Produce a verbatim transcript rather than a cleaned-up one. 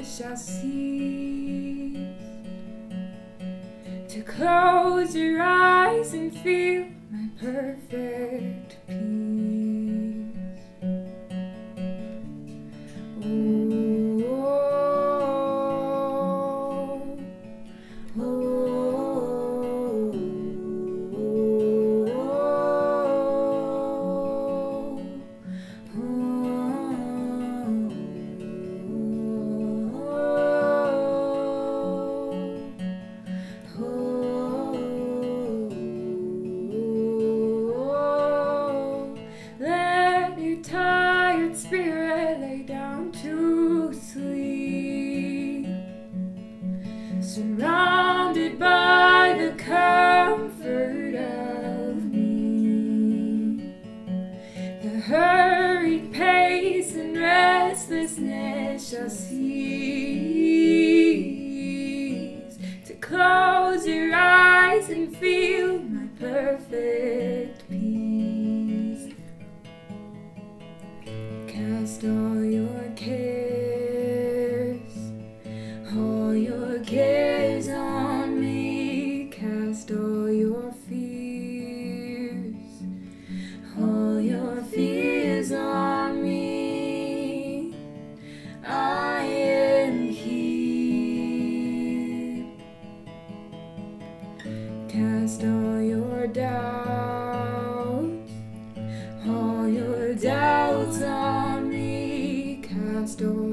sadness shall cease. To close your eyes and feel my perfect peace. Oh, oh, oh, oh, let your tired spirit lay down to sleep, surrounded by the comfort of me. The hurried pace and restlessness shall cease. To close your eyes and feel my perfect peace. Cast all your cares, all your cares on me. Cast all your fears, all your fears on me. I am here. Cast all your doubts, all your doubts on me. Cast all